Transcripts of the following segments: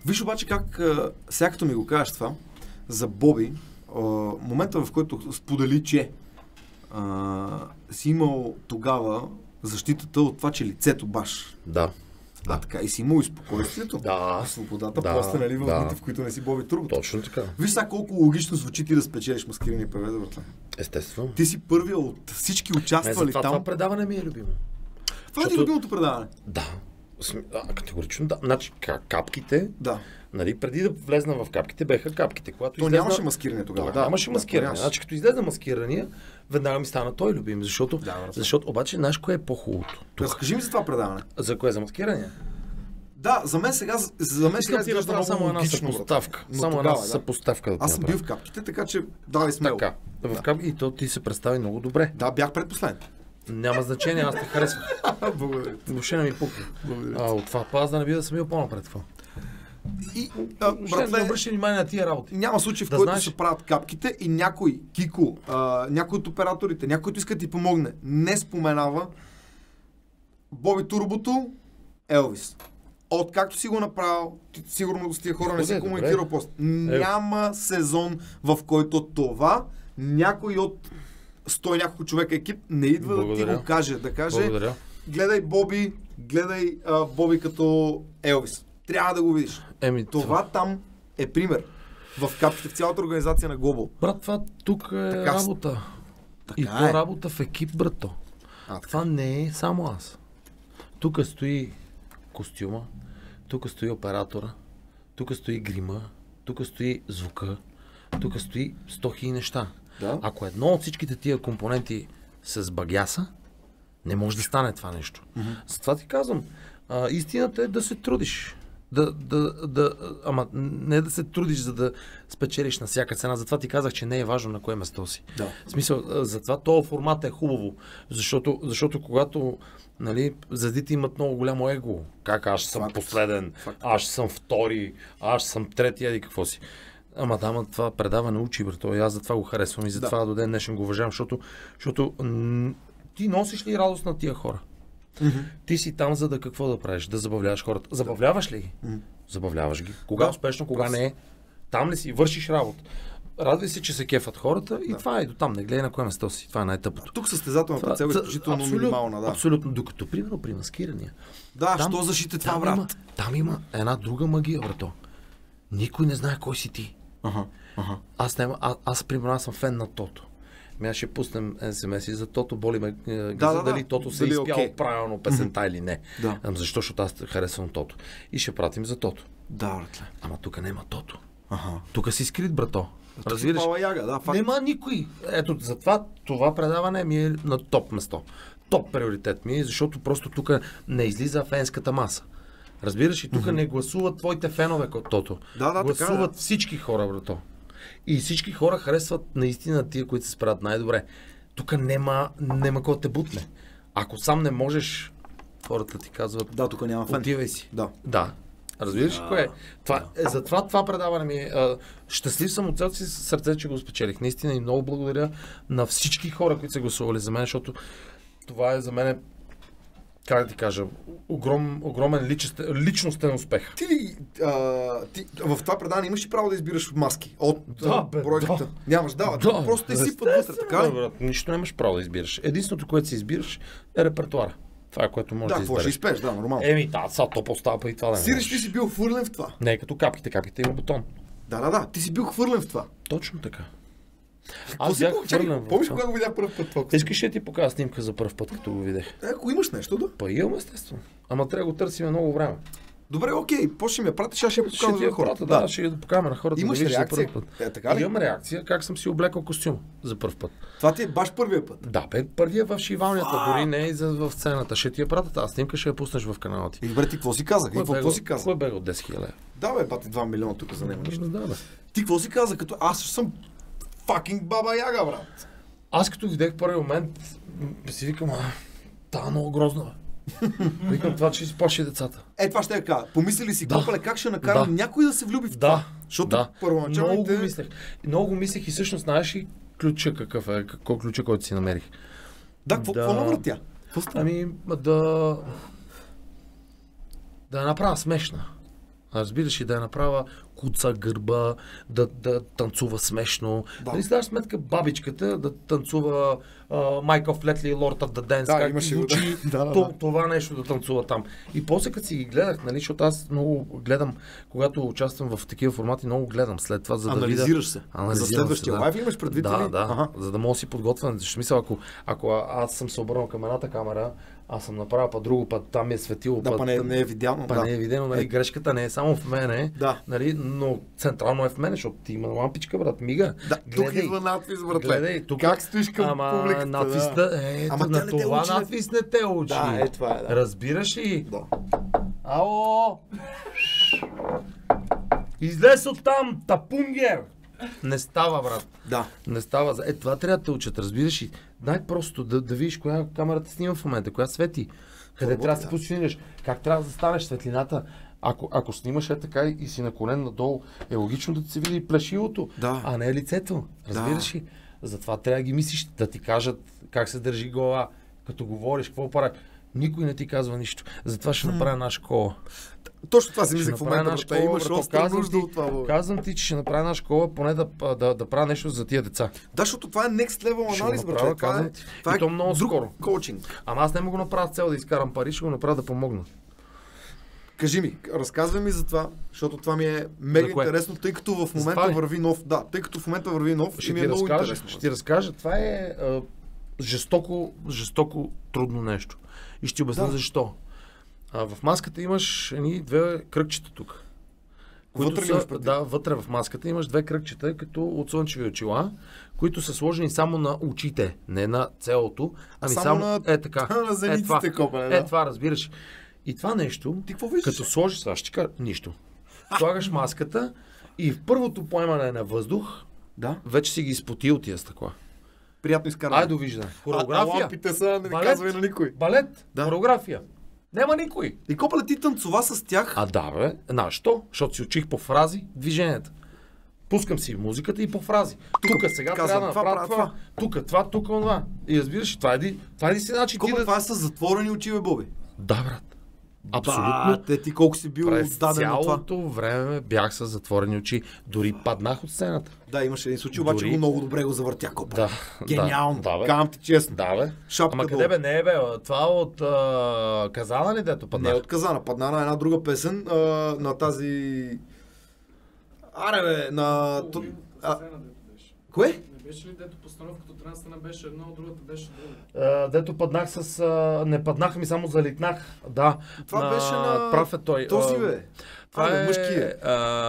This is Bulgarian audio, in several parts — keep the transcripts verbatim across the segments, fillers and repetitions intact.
Виж обаче как, сега като ми го кажеш това, за Боби, а, момента в който сподели, че а, си имал тогава защитата от това, че лицето баш. Да. А Да. така, и си имал и спокойствието, Да. и свободата, Да. после, нали, в Да. дните, в които не си Боби Турбо. Точно така. Виж сега колко логично звучи ти да спечелиш маскирания преведа, братле. Естествено. Ти си първия от всички Не, участвали затова там. това предаване ми е любимо. Това е ти защото- любимото предаване. Да. См- А, категорично да. Значи ка- капките, Да. нали, преди да влезна в капките, беха капките. Когато То излезна... нямаше маскиране тогава. Да, нямаше маскиране. нямаше. Значи като излезе маскирания, веднага ми стана той любим, защото, Да, братле. защото обаче знаеш кое е по-хубавото? Тук. Разкажи ми за това предаване. За кое? За маскиране? Да, за мен сега, за мен сега Искам ти изглежда да много само една логично, брат. съпоставка. Но Само тогава, една да. съпоставка да ти Аз съм направя. бил в капките, така че давай смело. Така. В кап... И то ти се представи много добре. Да, бях предпоследен. Няма значение, аз те харесвам. Благодаря. Въобще не ми пука. Благодаря. А, от това паз да не би да съм бил по-напред това. И, а, Въобще не братле, обръщай внимание на тия работи. няма случай, в Да който знаеш- се правят капките и някой, Кико, а, някой от операторите, някой, който иска да ти помогне, не споменава Боби Турбото, Елвис. Откакто си го направил, ти, сигурно с тия хора не си Добре, комуникирал добре. пост. Няма сезон, в който това някой от сто и няколко човека екип не идва да ти Благодаря. го каже. Да каже, Благодаря. гледай Боби, гледай а, Боби като Елвис. Трябва да го видиш. Еми, Това там е пример. В капките, в цялата организация на Global. брат, това тук е Така с- работа. Така И то е. работа в екип, брато. А, така. Това не е само аз. Тук стои костюма, тук стои оператора, тук стои грима, тук стои звука, тук стои сто хиляди неща. Да. Ако едно от всичките тия компоненти се сбагяса, не може да стане това нещо. Mm-hmm. Затова ти казвам, а, истината е да се трудиш. Да, да, да, ама не да се трудиш, за да спечелиш на всяка цена. Затова ти казах, че не е важно на кое место си. Да. В смисъл, а, затова този формат е хубаво, защото, защото когато, нали, звездите имат много голямо его, как аз ще съм Факт. последен, Факт. аз ще съм втори, аз ще съм трети, еди какво си. Ама да, ама това предаване учи, брато, и аз затова го харесвам и затова Да. до ден днешен го уважавам, защото, защото м- ти носиш ли радост на тия хора? Mm-hmm. Ти си там, за да какво да правиш? Да забавляваш хората. Забавляваш ли ги? Mm. Забавляваш ги. Кога Да. успешно, кога не е? Там ли си? Вършиш работа. Радвай се, че се кефат хората и Да. това е до там. Не гледай на кое место си. Това е най-тъпото. Тук състезателната Това- цел е ца- изключително абсолютно, минимална. Да, Абсолютно. Докато, примерно, при маскирания. да Там- що защита това, Там брат? има, там има една друга магия, брато. Никой не знае кой си ти. Ага, ага. Аз, няма, а, аз примерно, аз съм фен на Тото. Ми аз ще пуснем ес ем ес и за Тото, боли ме е, да, да, да. дали Тото се е Дали е изпял окей. правилно песента или не. Да. Ам, защо? Защото аз харесвам Тото. И ще пратим за Тото. Да, братле. Ама тук няма Тото. Ага. Тук си скрит, брато. Разбираш? Разбираш? Пала яга, да, факт. Нема никой. Ето, затова това предаване ми е на топ место. Топ приоритет ми е, защото просто тук не излиза фенската маса. Разбираш? И тук mm-hmm. не гласуват твоите фенове като Тото. Да, да, гласуват така, да. всички хора, брато. И всички хора харесват наистина тия, които се справят най-добре. Тук нема, нема кой да те бутне. Ако сам не можеш, хората ти казват, Да, тук няма фен. отивай си. Да. Да. Разбираш ли кое е? Това, е? Затова това предаване ми е. А, щастлив съм от цялото си сърце, че го спечелих. Наистина и много благодаря на всички хора, които са гласували за мен, защото това е за мен, как да ти кажа, огром, огромен личестен, личностен успех. Ти ли, а, ти, в това предаване имаш ли право да избираш маски от Да, а, бе, бройката? да. Нямаш, да, Да, просто те сипат вътре, така Да, ли? брат, нищо нямаш право да избираш. Единственото, което си избираш е репертуара. Това е което можеш Да, да, какво ще избереш. изпееш, да, нормално. Еми, да, са то постава и това да не Сириш, ти можеш. си бил хвърлен в това. Не е като капките, капките има бутон. Да, да, да, ти си бил хвърлен в това. Точно така. Какво Аз си бях по- чакай, хвърлен в помниш това. кога го видях първ път това? Искаш ли да ти покажа снимка за първ път, като го видях? Е, ако имаш нещо, да. Па имам, естествено. Ама трябва да го търсим много време. Добре, окей, после ми я пратиш, аз ще я Ще покажа ти на я хората. прата, да, ще я покажем на хората. Имаш да видиш реакция? за първ път. Е, така ли? Имам реакция, как съм си облекал костюм за първ път. Това ти е баш първия път. Да, бе, първия в шивалнята, дори не и за, в сцената. Ще ти я пратя тази снимка, ще я пуснеш в канала ти. И добре, ти какво си казах? И какво, какво си казах? Кой бега от десет хиляди? Да, бе, бати два милиона тук за него нещо. Да, бе. Ти какво си каза? Като аз съм факинг баба яга, брат. Аз като видях първи момент, м, си викам, а, та много грозна, бе. Викам това, че си плаши децата. Е, това ще я кажа. Помисли ли си, Да. Копале, как ще накарам Да. някой да се влюби в това? Да, Защото да. Много първоначалните... го мислех. Много го мислех и всъщност знаеш ли ключа какъв е, какво ключа, който си намерих? Да, какво Да. какво навъртя? Какво стана? Ами, да... Да я направя смешна. Разбираш и да я направя куца гърба, да, да танцува смешно. Да. Нали си даваш сметка бабичката да танцува Майкъл Флетли и Lord of the Dance, Да, как имаше звучи да, да, то, да. това нещо да танцува там. И после като си ги гледах, нали, защото аз много гледам, когато участвам в такива формати, много гледам след това, за да видя... Анализираш се. Анализирам За следващия се, да. лайв имаш предвид Да, ли? да, Ага. за да мога да си подготвен. Защото смисъл, ако, ако аз съм се обърнал към едната камера, аз съм направил па друго, път там ми е светило, Да, път, па не, не е видяно. па Да. не е видено, нали, Е. грешката не е само в мене, Да. нали, но централно е в мене, защото ти има лампичка, брат, мига. Да, тук идва надпис, братле. Гледай, тук Как стоиш към ама, публиката? надписта, Да. е, Ама тя на не те това учи, не- надпис не те учи. Да, е, това е, да. Разбираш ли? Да. Ало! Излез от там, тапунгер! Не става, брат. Да. Не става. Е, това трябва да те учат, разбираш ли? Най-просто да, да видиш коя камерата снима в момента, коя свети. Къде Работи, трябва да се да. позиционираш, как трябва да застанеш светлината. Ако, ако снимаш е така и си наклонен надолу, е логично да ти се види плешилото, Да. а не лицето. Разбираш ли? Затова трябва да ги мислиш, да ти кажат как се държи глава, като говориш, какво прави. Никой не ти казва нищо. Затова ще направя една школа. Точно това си Ще мислех в направя момента, една брате. школа, Имаш брато. остра Казвам нужда ти- от това, бе. Казвам ти, че ще направя една школа, поне да, да, да правя нещо за тия деца. Да, защото това е next level Ще анализ, го направя, брате. Това казвам е, ти. това И е то много друг скоро. коучинг. Ама аз не мога да направя с цел да изкарам пари, ще го направя да помогна. Кажи ми, разказвай ми за това, защото това ми е мега За кое? интересно, тъй като в За момента това ли? върви нов. Да, тъй като в момента върви нов Ще и ми ти, е много разкажа, интересно. ще ти разкажа. Това е а, жестоко, жестоко трудно нещо. И ще ти обясня Да. защо. А, в маската имаш едни две кръгчета тук. Вътре ли са, имаш предвид? да, вътре в маската имаш две кръгчета, като от слънчеви очила, които са сложени само на очите, не на цялото, ами само само, на- е така. на зениците, е, това, копане, да. е това, разбираш. И това нещо, Ти какво виждаш? като сложиш това, ще ти кажа нищо. Слагаш маската и в първото поемане на въздух, Да, вече си ги изпотил тия стъкла. приятно изкарване. Ай, довиждане. А, а Хореография. лампите са, не Балет. казвай на никой. Балет. Да. Хореография. Няма никой. И копале ти танцова с тях. А да, бе. Знаеш що? Защото си учих по фрази движенията. Пускам си музиката и по фрази. Тук сега казвам, трябва да това направя правя, това. Тук, това, тук, това. И разбираш, това е един, това е един си начин ти Копале, да... това е с затворени очи, бе, Боби. Да, брат. Абсолютно. Бате, ти колко си бил През отдаден на това. цялото време бях с затворени очи. Дори паднах от сцената. Да, имаше един случай, обаче Дори- го много добре го завъртя, копа. Да. Гениално. Да, да, бе. Казвам ти честно. Да, бе. Шапка Ама долу. къде бе? Не, бе. Това от а, Казана ли, дето Не паднах? е от Казана, падна на една друга песен, а, на тази... Аре бе, на... то- А, кое? Не беше ли дето постановката от една страна беше едно, от другата беше друга? А, дето паднах с... А, не паднах ми, само залитнах. Да. Това беше на- Прав е той. Този А, бе. Това Абе, е... мъжки е. а,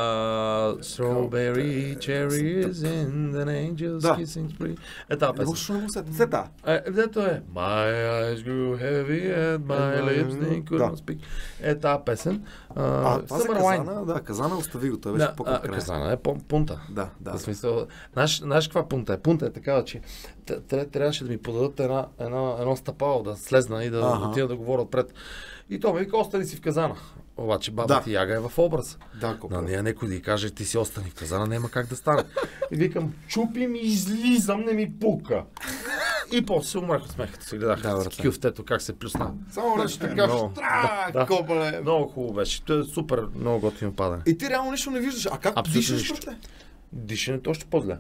Strawberry cherries in the angel's Да. kissing spree. Е тази Не песен. можеш да го сета. Сета. Е, дето е. My eyes grew heavy and my lips they could Да. not speak. Е тази песен. А, това за Summer Wine. Казана, да, Казана остави го, той беше Да, по-къс а, края. Казана е пун- пунта. Да, да. В смисъл, знаеш, знаеш каква пунта е? Пунта е такава, че т- т- трябваше да ми подадат една, една, едно стъпало да слезна и да Ага. отида да говоря отпред. И то ми вика, остани си в Казана. Обаче баба Да. ти Яга е в образ. Да, копа. На нея някой да й каже, ти си остани в Казана, няма как да стане. И викам, чупим и излизам, не ми пука. И после се умрах от смех, като се гледах Да, да, брат. кюфтето, как се плюсна. Само рече така, Много. штра, Да. копале. Много хубаво беше. То е супер, много готино падане. И ти реално нищо не виждаш. А как Абсолютно дишаш, нищо. брате? Дишането още по-зле.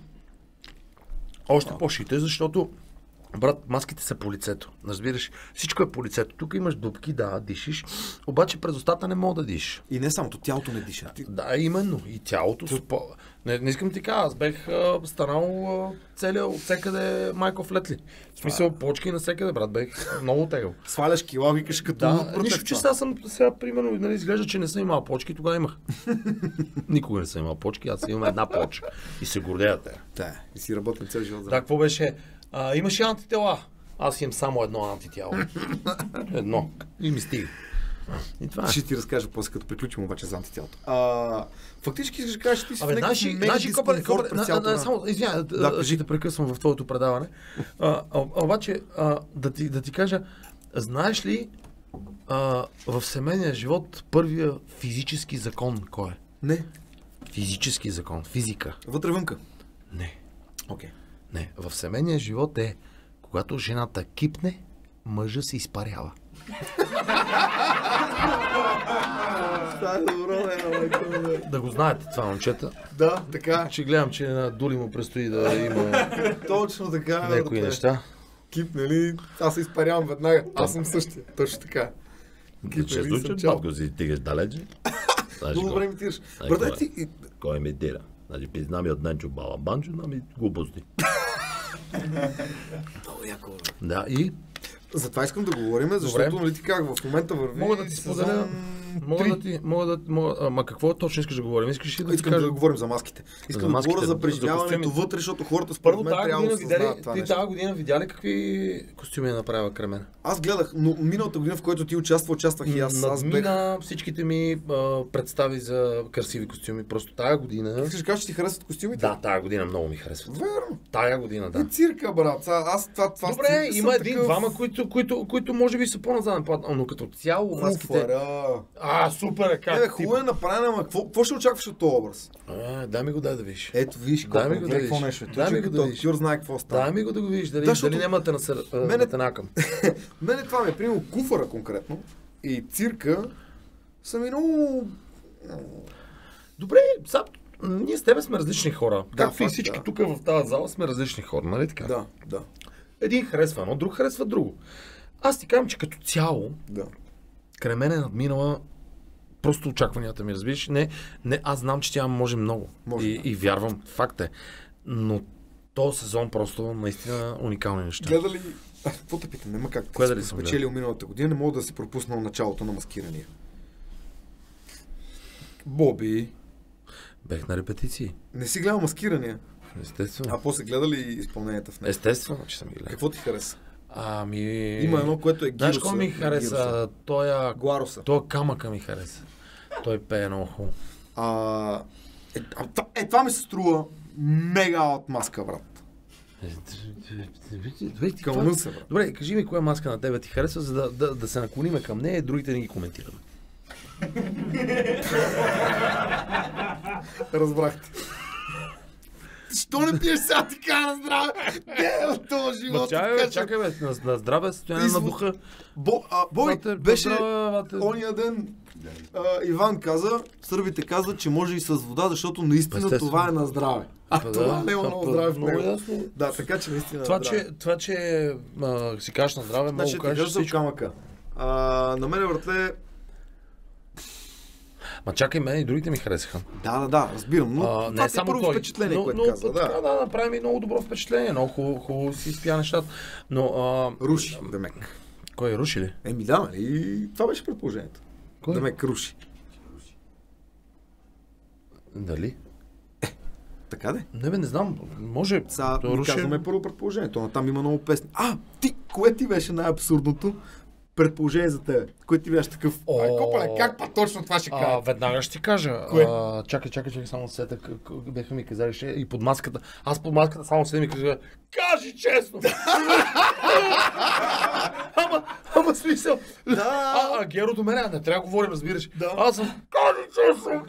Още по-шите, защото брат, маските са по лицето. Разбираш, всичко е по лицето. Тук имаш дупки, да, дишиш, обаче през устата не мога да дишиш. И не само, то тялото не диша. Ти... Да, именно. И тялото... Спо... Не, не искам ти кажа, аз бех а, станал а, целия от всекъде Майкъл Флетли. В смисъл, почки на всекъде, брат, бех много тегъл. Сваляш кила, викаш като... Да, брате, нищо, че това. сега съм, сега, примерно, нали, изглежда, че не съм имал почки, тогава имах. Никога не съм имал почки, аз имам една почка. И се гордея те. Да, и си работим цял живот. за- Да, какво беше? А, имаш и антитела. Аз имам само едно антитяло. Едно. И ми стига. И това е. Ще ти разкажа после, като приключим обаче за антитялото. А, фактически ще кажеш, че ти си Абе, в някакъв наши, мега наши копане, дискомфорт копане, през на, цялото на, време. само, извиня, Да, да, кажи. ще те прекъсвам в твоето предаване. А, а, обаче, а, да, ти, да ти кажа, знаеш ли а, в семейния живот първия физически закон кой е? Не, Физически закон, физика. вътре-вънка. Не, Окей. не. В семейния живот е, когато жената кипне, мъжа се изпарява. Това е добро, не, Да го знаете това, момчета. да, така. Че гледам, че на Дули му предстои да има Точно така. някои неща. Кип, нали? Аз се изпарявам веднага. Аз съм същия. Точно така. Кип, Често, нали, че съм чал. малко си стигаш далече. Знаеш Много кой? време имитираш. Знаеш Брате, кой е? ти... Кой имитира? Значи, пизна ми от Ненчо Балабанчо, нами глупости. Много яко. Да, и Затова искам да говорим, защото, нали ти как в момента върви... мога да ти споделя. сезон Мога три. да ти. Мога да. Мога, ама какво точно искаш да говорим? Искаш ли да ти Искам кажа? да говорим за маските. Искам За да маските, говоря за за преживяването костюмите. вътре, защото хората според Първо мен тази трябва да година видя осъзнаят ли, това ти нещо. тази година видя ли какви костюми е направила Кремен? Аз гледах, но миналата година, в която ти участва, участвах и аз. Аз бех... Надмина всичките ми а, представи за красиви костюми. Просто тая година. Искаш да кажеш, че ти харесват костюмите? Да, тая година много ми харесват. Верно. Тая година, да. И цирка, брат. А- Аз това, това с Добре, цирка има съм един-двама, които, които, които може би са по-назаден план, но като цяло маските... Куфара. А, супер е как Е, бе, ти... хубаво е направена, ама какво, какво ще очакваш от този образ? А, дай ми го дай да видиш. Ето, виж, Дай колко ми го да гледай видиш. какво нещо е. Дай Той ми човек го като да видиш. актьор знае какво става. Дай ми го да го видиш, дали, Да, защото- дали няма да те насър... Мене- да те накам. Мене това ми е примерно куфара конкретно и цирка са ми много... Добре, са, ние с тебе сме различни хора. Да, Както и факт, всички да. тук в тази зала сме различни хора, нали така? Да, да, Един харесва едно, друг харесва друго. Аз ти казвам, че като цяло да. Кремен е надминала просто очакванията ми, разбираш? Не, не, аз знам, че тя може много. Може, и, да. и вярвам, факт е. Но този сезон просто наистина уникални неща. Гледа ли... А, какво те питам? Нема как. Кое Ти дали си съм спечелил миналата година, не мога да си пропуснал началото на маскирания. Боби, Бех на репетиции. не си гледал маскирания, Естествено. а после гледа ли изпълненията в него? Естествено, че съм ги гледал. Какво ти хареса? Ами... Има едно, което е Знаеш гироса. кой ми хареса? Той, Глароса. той камъка ми хареса. Той пее много хубаво. А, е, а, т- е, това ми се струва мега от маска, брат. Кълна се, брат. Добре, кажи ми коя маска на тебе ти харесва, за да, да, да се наклониме към нея и другите не ги коментираме. Разбрахте. Що не пиеш сега така на здраве? Не, от този живот. Ма чакай, така, бе, че- чакай, бе, на, на здраве състояние на Извод- духа. Бо, а, Бой, Бате, беше здраве, бате. ония ден, а, Иван каза, сърбите казват, че може и с вода, защото наистина Естествено. това е на здраве. А Па това да, не е па- много па- здраве в много него. ясно. Да, така че наистина Това, е здраве. че, това, че а, си кажеш на здраве, мога Значи да ти кажеш кажа за всичко. камъка. А, на мен, братле, Ма чакай, мен и другите ми харесаха. да, да, да, разбирам, но А, това не ти е само първо той. впечатление, но, което но, каза. така, Да. да, направи ми много добро впечатление. Много хубаво, хубаво си спя нещата. Но, а, Руши, Демек. кой е руши ли? Еми да, нали? Това беше предположението. Кой? Демек руши. Дали? Така де. Не бе, не знам. Може. Сега то ми руши... казваме първо предположението, но там има много песни. А, ти, кое ти беше най-абсурдното предположение за тебе? Кое ти беше такъв? О. Ай, копале, как па точно това ще А, кажа? веднага ще ти кажа. Кое? А, чакай, чакай, чакай, само сета. к- к- Бяха ми казали, ще и под маската. Аз под маската само седи ми казва, кажи честно. ама, ама смисъл. Да. А, а Геро до мене, не трябва да говорим, разбираш. Да. Аз съм, кажи честно.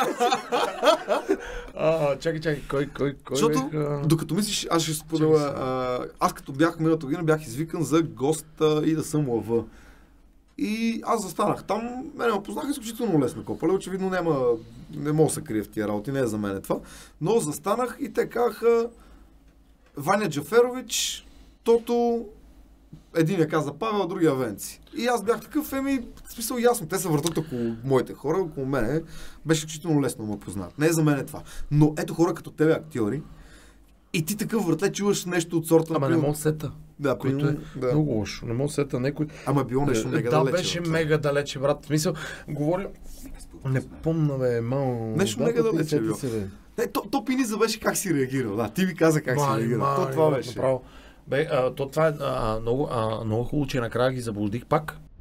а, чакай, чакай, кой, кой, кой Защото, бех, а... докато мислиш, аз ще споделя. Чакай а, аз като бях миналата година, бях извикан за гост а, и да съм лъва. И аз застанах там, мене ме познаха изключително лесно копале, очевидно няма, не мога да се крия в тия работи, не е за мен това. Но застанах и те казаха Ваня Джаферович, Тото, един я каза Павел, другия Венци. И аз бях такъв, еми, в смисъл ясно, те се въртат около моите хора, около мене, беше изключително лесно да ме познат. Не е за мен е това. Но ето хора като тебе, актьори, и ти такъв вратле чуваш нещо от сорта Ама не примерно- мога да сета, Да, което е примерно, да. много лошо. Не мога да сета някой. Ама било нещо мега да, далече. беше от това. мега далече, брат. В смисъл, говоря... Не помня, бе, мал... Нещо Да, мега ти далече сети било. се, бе. Не, то, то Пиниза беше как си реагирал. Да, ти ми каза как си Мали, реагирал. мали, То това брат, беше. Направо. Бе, а, то това е а, много, а, много хубаво, че накрая ги заблудих пак.